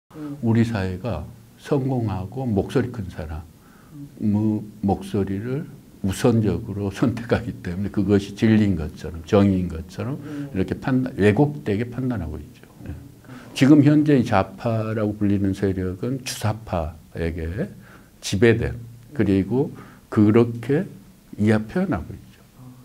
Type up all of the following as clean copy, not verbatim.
우리 사회가 성공하고 목소리 큰 사람, 목소리를 우선적으로 선택하기 때문에 그것이 진리인 것처럼 정의인 것처럼 이렇게 왜곡되게 판단하고 있죠. 예. 지금 현재 좌파라고 불리는 세력은 주사파에게 지배된 그리고 그렇게 표현하고 있죠.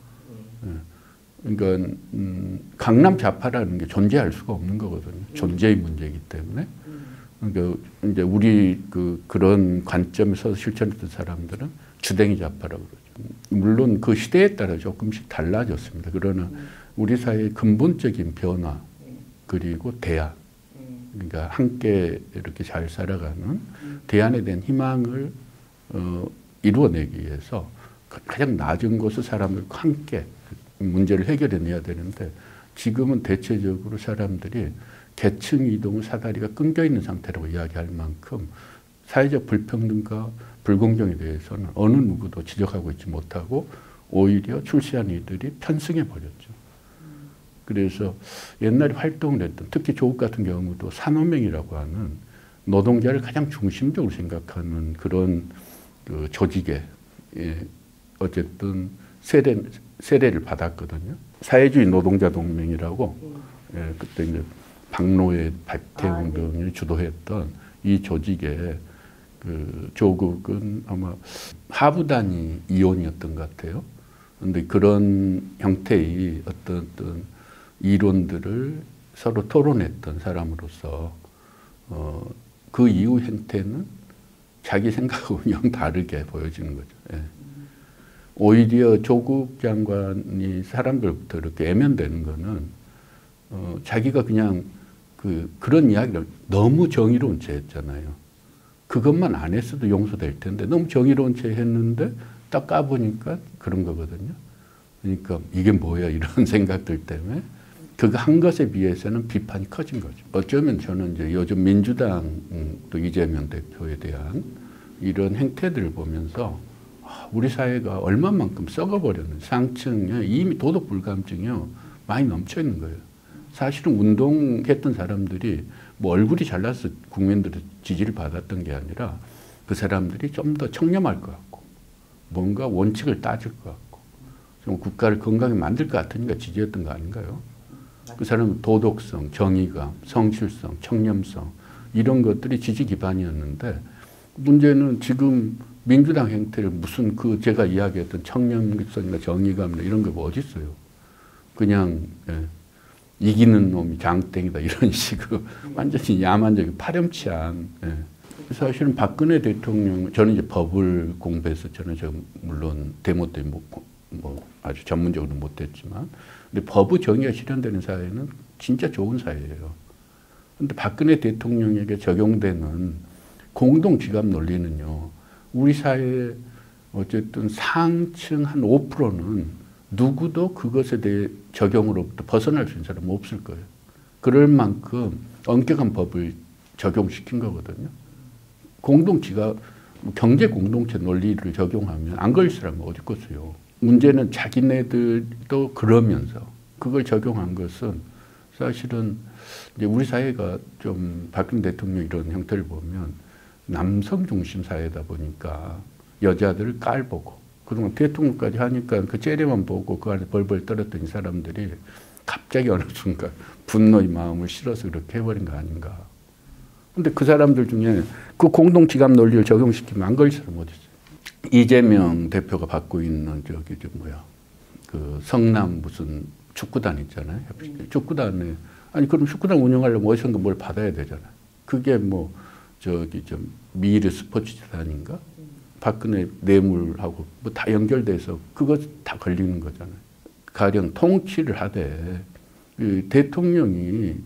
예. 그러니까 강남 좌파라는 게 존재할 수가 없는 거거든요. 존재의 문제이기 때문에. 그러니까 이제 우리 그런 관점에서 실천했던 사람들은 주댕이 좌파라고 그러죠. 물론 그 시대에 따라 조금씩 달라졌습니다. 그러나 우리 사회의 근본적인 변화 그리고 대안, 그러니까 함께 이렇게 잘 살아가는 대안에 대한 희망을 이루어내기 위해서 가장 낮은 곳의 사람들과 함께 문제를 해결해내야 되는데 지금은 대체적으로 사람들이 계층 이동의 사다리가 끊겨 있는 상태라고 이야기할 만큼 사회적 불평등과 불공정에 대해서는 어느 누구도 지적하고 있지 못하고 오히려 출세한 이들이 편승해 버렸죠. 그래서 옛날에 활동을 했던 특히 조국 같은 경우도 산호명이라고 하는 노동자를 가장 중심적으로 생각하는 그런 그 조직에 어쨌든 세례를 받았거든요. 사회주의 노동자 동맹이라고 그때 이제 박노해, 박태웅 등이 주도했던 이 조직에 그 조국은 아마 하부단이 이혼이었던 것 같아요. 그런데 그런 형태의 어떤 이론들을 서로 토론했던 사람으로서 그 이후 형태는 자기 생각하고 영 다르게 보여지는 거죠. 예. 오히려 조국 장관이 사람들부터 이렇게 애면되는 거는 자기가 그냥 그런 이야기를 너무 정의로운 채 했잖아요. 그것만 안 했어도 용서될 텐데 너무 정의로운 채 했는데 딱 까보니까 그런 거거든요. 그러니까 이게 뭐야 이런 생각들 때문에 그거 한 것에 비해서는 비판이 커진 거죠. 어쩌면 저는 이제 요즘 민주당 또 이재명 대표에 대한 이런 행태들을 보면서 우리 사회가 얼마만큼 썩어버렸는지 상층에 이미 도덕 불감증이요 많이 넘쳐 있는 거예요. 사실은 운동했던 사람들이 뭐 얼굴이 잘나서 국민들의 지지를 받았던 게 아니라 그 사람들이 좀 더 청렴할 것 같고 뭔가 원칙을 따질 것 같고 좀 국가를 건강하게 만들 것 같으니까 지지했던 거 아닌가요? 그 사람은 도덕성, 정의감, 성실성, 청렴성 이런 것들이 지지 기반이었는데 문제는 지금 민주당 행태를 무슨 제가 이야기했던 청렴성이나 정의감이나 이런 게 뭐 어디 있어요? 그냥 이기는 놈이 장땡이다 이런 식으로 완전히 야만적인 파렴치한. 사실은 박근혜 대통령 저는 이제 법을 공부해서 저는 물론 데모 때 뭐 아주 전문적으로 못했지만 근데 법의 정의가 실현되는 사회는 진짜 좋은 사회예요. 그런데 박근혜 대통령에게 적용되는 공동지갑 논리는요. 우리 사회의 어쨌든 상층 한 5%는 누구도 그것에 대해 적용으로부터 벗어날 수 있는 사람은 없을 거예요. 그럴 만큼 엄격한 법을 적용시킨 거거든요. 공동지갑, 경제 공동체 논리를 적용하면 안 걸릴 사람은 어디 있겠어요. 문제는 자기네들도 그러면서 그걸 적용한 것은 사실은 이제 우리 사회가 좀 박근혜 대통령 이런 형태를 보면 남성 중심 사회다 보니까 여자들을 깔보고 그동안 대통령까지 하니까 그 째려만 보고 그 안에 벌벌 떨었던 이 사람들이 갑자기 어느 순간 분노의 마음을 실어서 그렇게 해버린 거 아닌가. 근데 그 사람들 중에 그 공동지갑 논리를 적용시키면 안 걸릴 사람 어디 있어요. 이재명 대표가 받고 있는 그 성남 무슨 축구단 있잖아요. 축구단에 그럼 축구단 운영하려면 어디선가 뭘 받아야 되잖아요. 그게 뭐 미르 스포츠재단인가? 박근혜 뇌물하고 뭐 다 연결돼서 그거 다 걸리는 거잖아요. 가령 통치를 하되 대통령이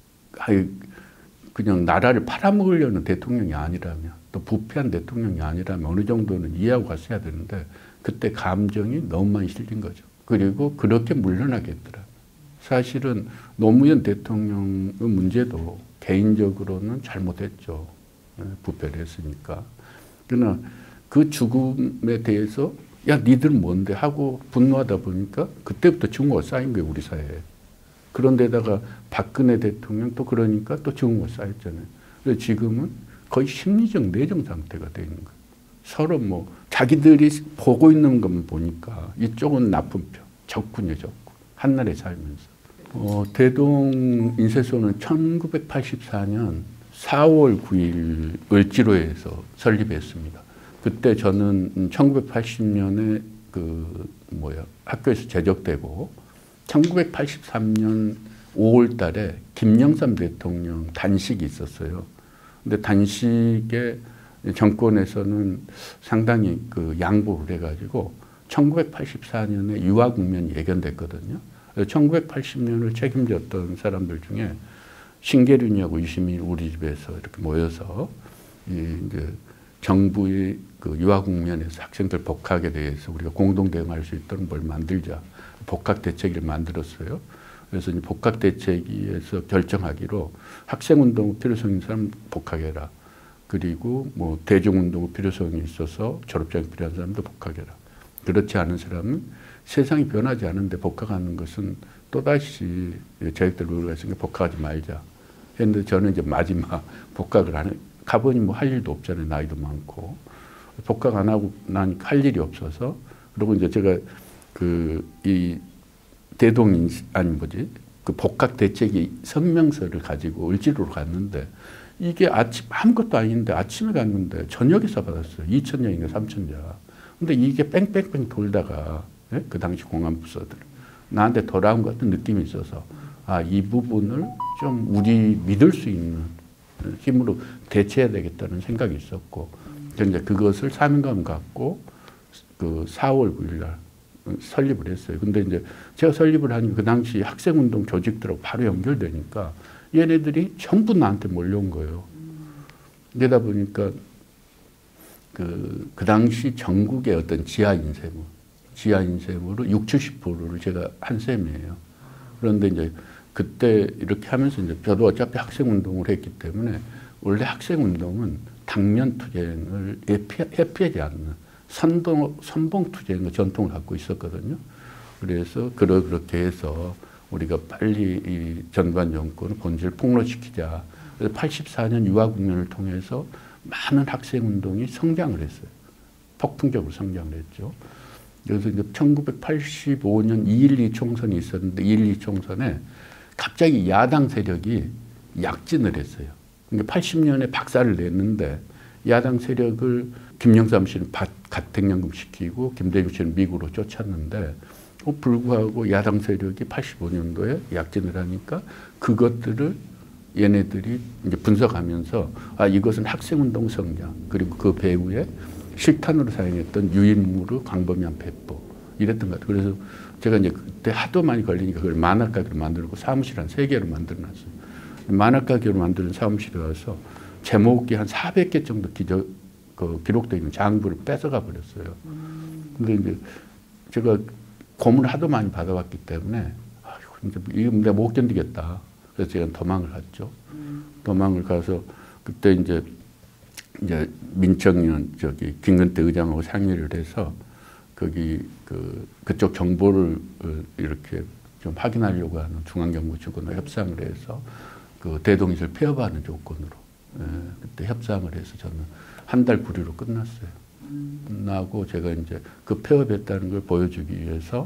그냥 나라를 팔아먹으려는 대통령이 아니라면 또 부패한 대통령이 아니라면 어느 정도는 이해하고 갔어야 되는데 그때 감정이 너무 많이 실린 거죠. 그리고 그렇게 물러나겠더라. 사실은 노무현 대통령의 문제도 개인적으로는 잘못했죠. 부패를 했으니까. 그러나 그 죽음에 대해서 야 니들은 뭔데 하고 분노하다 보니까 그때부터 증오가 쌓인 거예요. 우리 사회에. 그런데다가 박근혜 대통령 또 그러니까 또 증오가 쌓였잖아요. 그래서 지금은 거의 심리적 내정 상태가 돼 있는 거예요. 서로 뭐 자기들이 보고 있는 것만 보니까 이쪽은 나쁜 편, 적군이에요, 적군. 한나라에 살면서. 대동 인쇄소는 1984년 4월 9일 을지로에서 설립했습니다. 그때 저는 1980년에 학교에서 제적되고 1983년 5월 달에 김영삼 대통령 단식이 있었어요. 근데 단식에 정권에서는 상당히 양보를 해가지고 1984년에 유화 국면이 예견됐거든요. 1980년을 책임졌던 사람들 중에 신계륜이하고 유시민이 우리 집에서 이렇게 모여서 이제 정부의 유화 국면에서 학생들 복학에 대해서 우리가 공동 대응할 수 있도록 뭘 만들자. 복학 대책을 만들었어요. 그래서 이제 복학 대책에서 결정하기로 학생운동 필요성 있는 사람 복학해라. 그리고 뭐 대중운동 필요성이 있어서 졸업장이 필요한 사람도 복학해라. 그렇지 않은 사람은 세상이 변하지 않은데 복학하는 것은 또다시 저희들 우리가 있으니까 복학하지 말자. 했는데 저는 이제 마지막 복학을 안 해. 가보니 뭐 할 일도 없잖아요. 나이도 많고. 복학 안 하고 나니까 할 일이 없어서. 그리고 이제 제가 복학 대책이 성명서를 가지고 을지로로 갔는데 이게 아무것도 아닌데 아침에 갔는데 저녁에서 받았어요. 2,000장인가 3,000장. 근데 이게 뺑뺑뺑 돌다가 그 당시 공안부서들 나한테 돌아온 것 같은 느낌이 있어서 이 부분을 좀 우리 믿을 수 있는 힘으로 대체해야 되겠다는 생각이 있었고 이제 그것을 사명감 갖고 4월 9일 날 설립을 했어요. 근데 이제 제가 설립을 하니까 그 당시 학생운동 조직들하고 바로 연결되니까 얘네들이 전부 나한테 몰려온 거예요. 그러다 보니까 그 당시 전국의 어떤 지하 인쇄물을 60, 70%를 제가 한 셈이에요. 그런데 이제 그때 이렇게 하면서 이제 저도 어차피 학생운동을 했기 때문에 원래 학생운동은 당면 투쟁을 회피하지 않는 선봉 투쟁의 전통을 갖고 있었거든요. 그래서 그렇게 해서 우리가 빨리 이 전두환 정권의 본질을 폭로시키자. 그래서 84년 유화 국면을 통해서 많은 학생운동이 성장을 했어요. 폭풍적으로 성장을 했죠. 그래서 이제 1985년 2.12 총선이 있었는데 2.12 총선에 갑자기 야당 세력이 약진을 했어요. 그러니까 80년에 박살을 냈는데 야당 세력을 김영삼 씨는 가택연금 시키고 김대중 씨는 미국으로 쫓았는데 불구하고 야당 세력이 85년도에 약진을 하니까 그것들을 얘네들이 이제 분석하면서 이것은 학생운동 성장 그리고 그 배후에 실탄으로 사용했던 유인물의 광범위한 배포 이랬던 것 같아요. 그래서 제가 이제 그때 하도 많이 걸리니까 그걸 만화가게로 만들고 사무실 한 3개로 만들어놨어요. 만화가게로 만드는 사무실에 와서 제목이 한 400개 정도 기록되어 있는 장부를 뺏어가 버렸어요. 근데 이제 제가 고문을 하도 많이 받아왔기 때문에 이거 내가 못 견디겠다. 그래서 제가 도망을 갔죠. 도망을 가서 그때 이제 민청년 김근태 의장하고 상의를 해서 그쪽 정보를 이렇게 좀 확인하려고 하는 중앙정보주권과 협상을 해서 대동인을 폐업하는 조건으로 그때 협상을 해서 저는 한 달 구류로 끝났어요. 끝나고 제가 이제 그 폐업했다는 걸 보여주기 위해서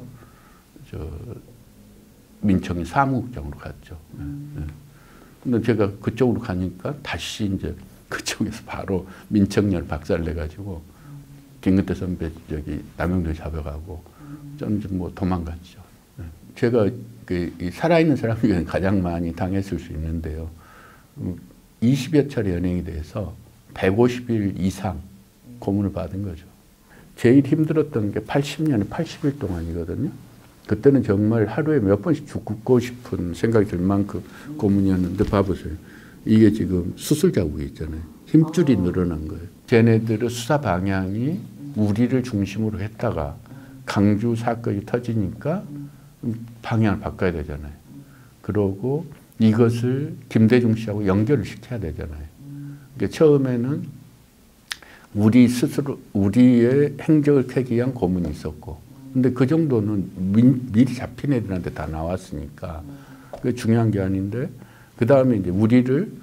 민청이 사무국장으로 갔죠. 근데 제가 그쪽으로 가니까 다시 이제 그쪽에서 바로 민청년 박살내가지고 김근태 선배 남영도 잡아가고 좀 뭐 도망갔죠. 제가 이 살아있는 사람 중에 가장 많이 당했을 수 있는데요. 20여 차례 연행이 돼서 150일 이상 고문을 받은 거죠. 제일 힘들었던 게 80년에 80일 동안이거든요. 그때는 정말 하루에 몇 번씩 죽고 싶은 생각이 들 만큼 고문이었는데 봐보세요. 이게 지금 수술 자국이 있잖아요. 힘줄이 늘어난 거예요. 쟤네들의 수사 방향이 우리를 중심으로 했다가 강주 사건이 터지니까 방향을 바꿔야 되잖아요. 그러고 이것을 김대중 씨하고 연결을 시켜야 되잖아요. 그러니까 처음에는 우리 스스로 우리의 행적을 캐기 위한 고문이 있었고 근데 그 정도는 미리 잡힌 애들한테 다 나왔으니까 그게 중요한 게 아닌데 그 다음에 이제 우리를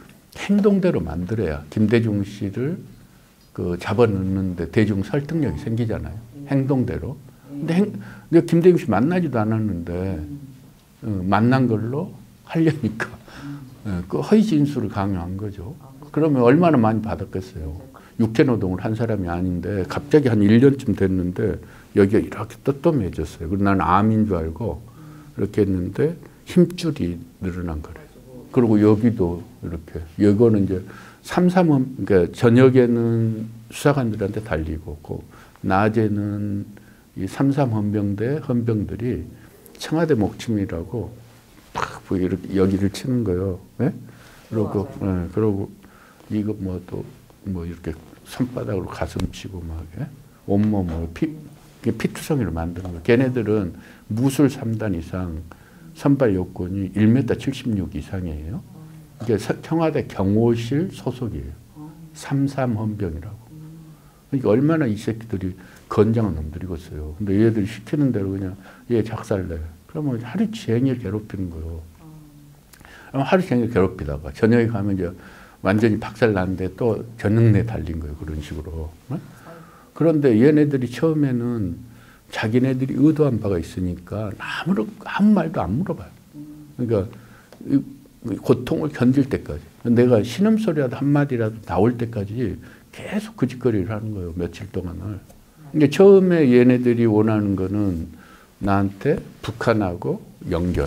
행동대로 만들어야 김대중 씨를 그 잡아넣는데 대중 설득력이 생기잖아요. 행동대로. 근데 김대중 씨 만나지도 않았는데 만난 걸로 하려니까 그 허위 진술을 강요한 거죠. 그러면 얼마나 많이 받았겠어요. 육체노동을 한 사람이 아닌데 갑자기 한 1년쯤 됐는데 여기가 이렇게 떳떳해졌어요. 그리고 나는 암인 줄 알고 이렇게 했는데 힘줄이 늘어난 거래요. 그리고 여기도 이렇게 이거는 이제 그러니까 저녁에는 수사관들한테 달리고 낮에는 이 33 헌병들이 청와대 목침이라고 팍 이렇게 여기를 치는 거예요. 네? 그러고 이거 뭐 이렇게 손바닥으로 가슴 치고 막 온몸을 피투성이로 만드는 거예요. 걔네들은 무술 3단 이상 선발 요건이 1m 76 이상이에요. 이게 청와대 경호실 소속이에요. 33 헌병이라고. 그러니까 얼마나 이 새끼들이 건장한 놈들이겠어요. 근데 얘들이 시키는 대로 그냥 얘 작살내. 그러면 하루 종일 괴롭히는 거예요. 하루 종일 괴롭히다가 저녁에 가면 이제 완전히 박살 났는데 또 저녁 내 달린 거예요. 그런 식으로. 그런데 얘네들이 처음에는 자기네들이 의도한 바가 있으니까 아무 말도 안 물어봐요. 그러니까 고통을 견딜 때까지. 내가 신음소리라도 한마디라도 나올 때까지 계속 그 짓거리를 하는 거예요. 며칠 동안을. 근데 처음에 얘네들이 원하는 거는 나한테 북한하고 연결.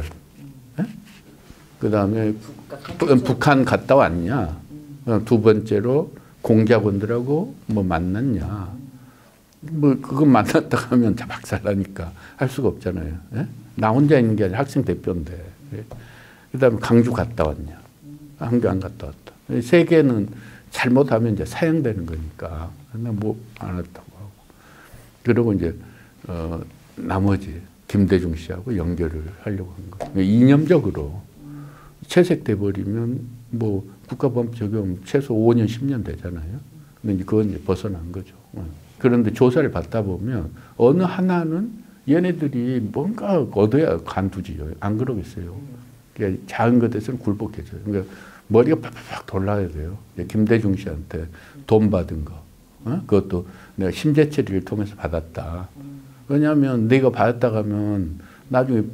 그 다음에 북한 갔다 왔냐. 두 번째로 공작원들하고 뭐 만났냐. 뭐 그거 만났다 하면 박살나니까 할 수가 없잖아요. 나 혼자 있는 게 아니라 학생 대표인데. 그 다음에 강주 갔다 왔냐. 한교 안 갔다 왔다. 세 개는 잘못하면 이제 사형되는 거니까. 뭐 안 했다고 하고. 그리고 이제 나머지 김대중 씨하고 연결을 하려고 한 거예요. 이념적으로 채색돼 버리면 뭐 국가보험 적용 최소 5년 10년 되잖아요. 근데 이제 그건 이제 벗어난 거죠. 그런데 조사를 받다 보면 어느 하나는 얘네들이 뭔가 얻어야 간두지요. 안 그러겠어요. 그러니까 작은 것에서는 굴복해져요. 그러니까 머리가 팍팍 돌아야 돼요. 김대중 씨한테 돈 받은 거. 그것도 내가 심재 처리를 통해서 받았다. 왜냐하면 내가 받았다 하면 나중에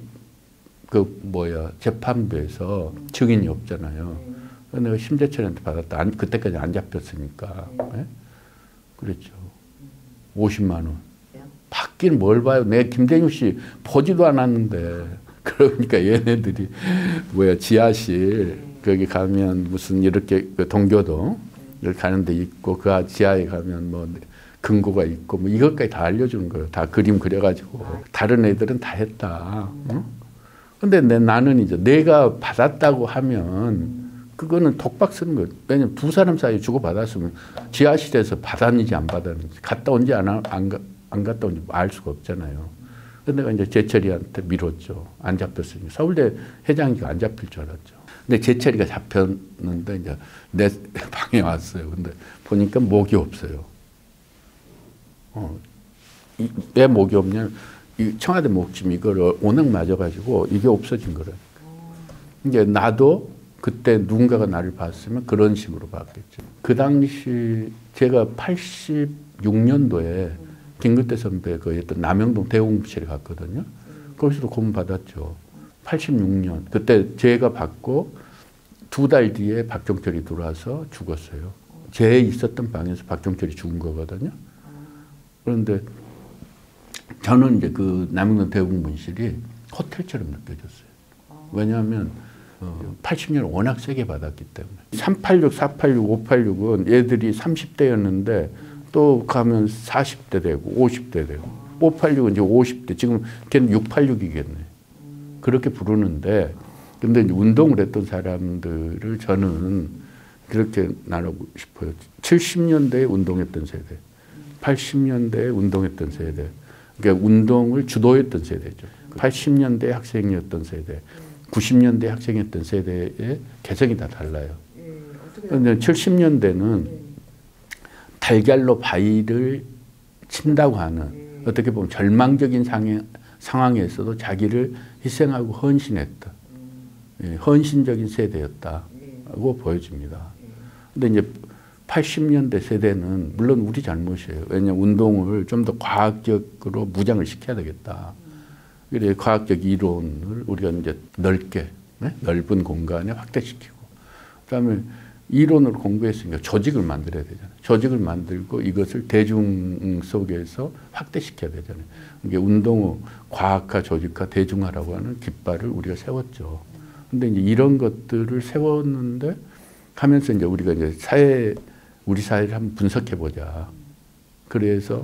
재판부에서 증인이 없잖아요. 내가 심재 처리한테 받았다. 그때까지 안 잡혔으니까. 그랬죠. 50만 원. 받긴 뭘 봐요. 내가 김대중 씨 보지도 않았는데. 그러니까 얘네들이 지하실 거기 가면 무슨 이렇게 동교동 이렇게 가는 데 있고 그 지하에 가면 뭐 금고가 있고 뭐 이것까지 다 알려주는 거예요. 다 그림 그려가지고 다른 애들은 다 했다. 근데 나는 이제 내가 받았다고 하면 그거는 독박 쓰는 거예요. 왜냐면 두 사람 사이에 주고 받았으면 지하실에서 받았는지 안 받았는지 갔다 온지 안 갔다 온지 알 수가 없잖아요. 근데 내가 이제 제철이한테 미뤘죠. 안 잡혔으니까. 서울대 회장이가 안 잡힐 줄 알았죠. 근데 제철이가 잡혔는데 이제 내 방에 왔어요. 근데 보니까 목이 없어요. 왜 목이 없냐면 이 청와대 목침 이거를 워낙 맞아가지고 이게 없어진 거라니까. 이제 나도 그때 누군가가 나를 봤으면 그런 식으로 봤겠죠. 그 당시 제가 86년도에 김근태 선배 그 했던 남영동 대공부실에 갔거든요. 거기서도 고문 받았죠. 86년. 그때 제가 받고 2달 뒤에 박종철이 들어와서 죽었어요. 제 있었던 방에서 박종철이 죽은 거거든요. 그런데 저는 이제 그 남영동 대공분실이 호텔처럼 느껴졌어요. 왜냐하면 80년을 워낙 세게 받았기 때문에. 386, 486, 586은 애들이 30대였는데 또 가면 40대 되고 50대 되고 586은 이제 50대 지금 걔는 686이겠네. 그렇게 부르는데 근데 이제 운동을 했던 사람들을 저는 그렇게 나누고 싶어요. 70년대에 운동했던 세대, 80년대에 운동했던 세대, 그러니까 운동을 주도했던 세대죠. 80년대 학생이었던 세대, 90년대 학생이었던 세대의 개성이 다 달라요. 그런데 70년대는 달걀로 바위를 친다고 하는 어떻게 보면 절망적인 상황에서도 자기를 희생하고 헌신했다. 헌신적인 세대였다고 보여집니다. 근데 이제 80년대 세대는 물론 우리 잘못이에요. 왜냐하면 운동을 좀 더 과학적으로 무장을 시켜야 되겠다. 그래 과학적 이론을 우리가 이제 넓게 넓은 공간에 확대시키고 그다음에 이론을 공부했으니까 조직을 만들어야 되잖아요. 조직을 만들고 이것을 대중 속에서 확대시켜야 되잖아요. 이게 운동 후 과학화, 조직화, 대중화라고 하는 깃발을 우리가 세웠죠. 근데 이제 이런 것들을 세웠는데 하면서 이제 우리가 이제 우리 사회를 한번 분석해 보자. 그래서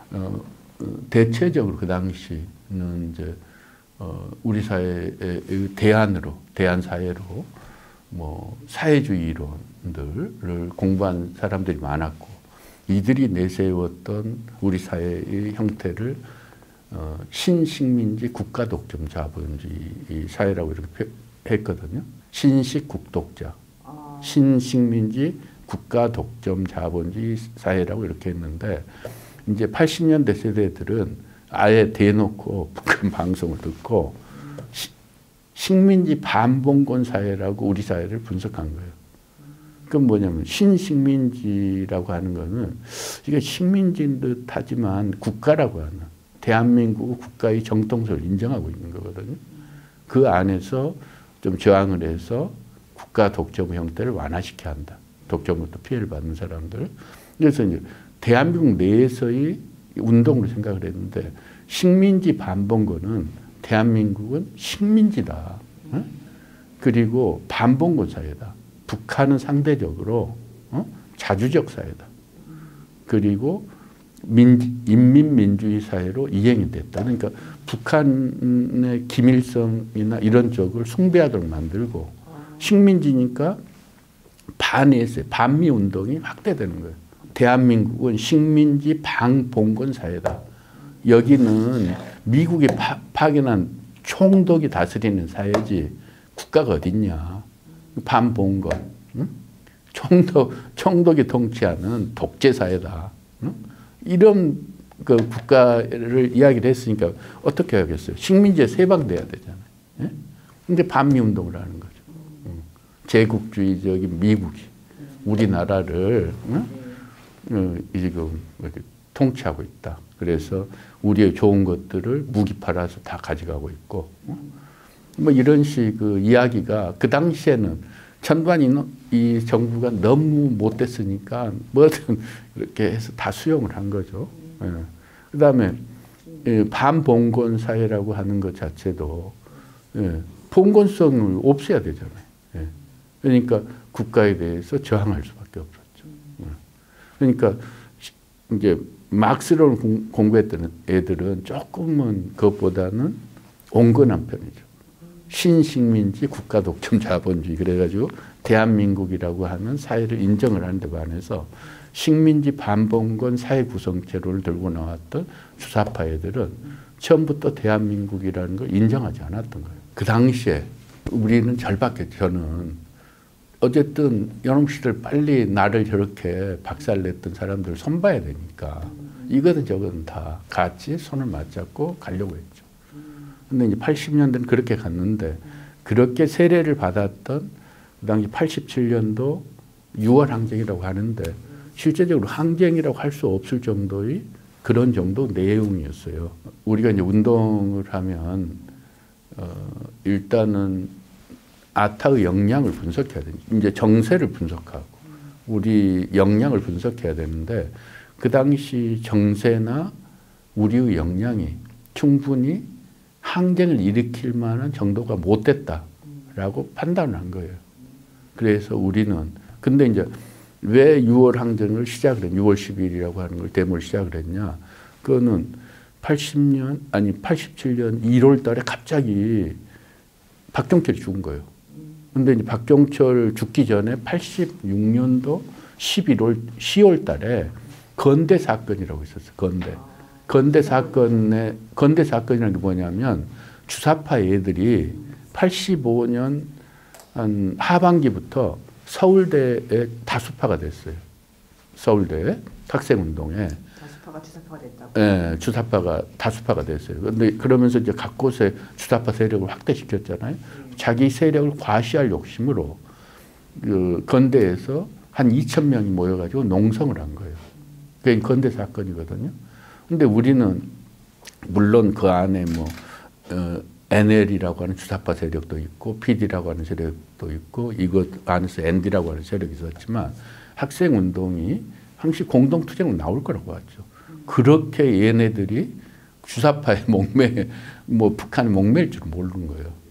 대체적으로 그 당시는 이제 우리 사회의 대안 사회로 뭐 사회주의 이론들을 공부한 사람들이 많았고 이들이 내세웠던 우리 사회의 형태를 신식민지 국가 독점 자본주의 사회라고 이렇게 했거든요. 신식 국독자, 신식민지 국가 독점 자본주의 사회라고 이렇게 했는데 이제 80년대 세대들은 아예 대놓고 북한 방송을 듣고 식민지 반봉건 사회라고 우리 사회를 분석한 거예요. 그건 뭐냐면 신식민지라고 하는 거는 이게 식민지인 듯 하지만 국가라고 하는 대한민국 국가의 정통성을 인정하고 있는 거거든요. 그 안에서 좀 저항을 해서 국가 독점 형태를 완화시켜야 한다. 독점부터 피해를 받는 사람들. 그래서 이제 대한민국 내에서의 운동으로 생각을 했는데 식민지 반봉건은 대한민국은 식민지다. 그리고 반봉건 사회다. 북한은 상대적으로 자주적 사회다. 그리고 인민민주주의 사회로 이행이 됐다. 그러니까 북한의 김일성이나 이런 쪽을 숭배하도록 만들고 식민지니까 반에서 반미 운동이 확대되는 거예요. 대한민국은 식민지 반봉건 사회다. 여기는 미국이 파견한 총독이 다스리는 사회지 국가가 어딨냐. 반봉건. 응? 총독이 통치하는 독재 사회다. 응? 이런 그 국가를 이야기를 했으니까 어떻게 하겠어요? 식민지에 세방돼야 되잖아요. 예? 근데 반미 운동을 하는 거죠. 제국주의적인 미국이 우리나라를 지금 이렇게 통치하고 있다. 그래서 우리의 좋은 것들을 무기 팔아서 다 가져가고 있고 뭐 이런 식의 이야기가 그 당시에는 전두환 이 정부가 너무 못됐으니까 뭐든 이렇게 해서 다 수용을 한 거죠. 예. 그다음에 반봉건 사회라고 하는 것 자체도 봉건성을 없애야 되잖아요. 예. 그러니까 국가에 대해서 저항할 수밖에 없었죠. 예. 그러니까 이제 막스를 공부했던 애들은 조금은 그것보다는 온건한 편이죠. 신식민지 국가 독점 자본주의 그래가지고 대한민국이라고 하는 사회를 인정을 하는데 반해서 식민지 반봉건 사회 구성체를 들고 나왔던 주사파 애들은 처음부터 대한민국이라는 걸 인정하지 않았던 거예요. 그 당시에 우리는 절박했죠. 저는 어쨌든 연홍씨들 빨리 나를 저렇게 박살냈던 사람들을 손봐야 되니까 이거든 저거든 다 같이 손을 맞잡고 가려고 했죠. 근데 이제 80년대는 그렇게 갔는데 그렇게 세례를 받았던 그 당시 87년도 6월 항쟁이라고 하는데 실제적으로 항쟁이라고 할 수 없을 정도의 그런 정도 내용이었어요. 우리가 이제 운동을 하면 일단은 아타의 역량을 분석해야 되죠. 이제 정세를 분석하고 우리 역량을 분석해야 되는데 그 당시 정세나 우리의 역량이 충분히 항쟁을 일으킬 만한 정도가 못 됐다라고 판단을 한 거예요. 그래서 우리는 근데 이제 왜 6월 항쟁을 시작을 했냐, 6월 10일이라고 하는 걸 데모를 시작을 했냐? 그거는 87년 1월 달에 갑자기 박정철이 죽은 거예요. 근데 이제 박정철 죽기 전에 86년도 10월 달에 건대 사건이라고 있었어요. 건대 사건이라는 게 뭐냐면 주사파 애들이 85년 한 하반기부터 서울대에 다수파가 됐어요. 서울대 학생운동에. 다수파가 주사파가 됐다고? 네, 주사파가 다수파가 됐어요. 그런데 그러면서 이제 각 곳에 주사파 세력을 확대시켰잖아요. 자기 세력을 과시할 욕심으로 그 건대에서 한 2,000명이 모여가지고 농성을 한 거예요. 그게 건대 사건이거든요. 근데 우리는 물론 그 안에 뭐 NL이라고 하는 주사파 세력도 있고 PD라고 하는 세력도 있고 이것 안에서 ND라고 하는 세력이 있었지만 학생 운동이 항시 공동투쟁은 나올 거라고 봤죠. 그렇게 얘네들이 주사파에 뭐 북한에 목매일 줄 모르는 거예요.